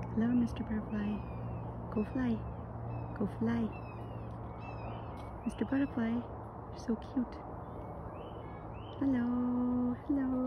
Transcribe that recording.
Hello, Mr. Butterfly. Go fly. Go fly. Mr. Butterfly, you're so cute. Hello, hello.